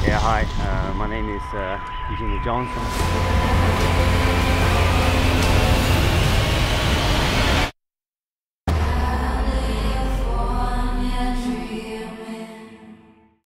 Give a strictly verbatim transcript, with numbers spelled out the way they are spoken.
Yeah, hi, uh, my name is uh, Jimmy Johnson.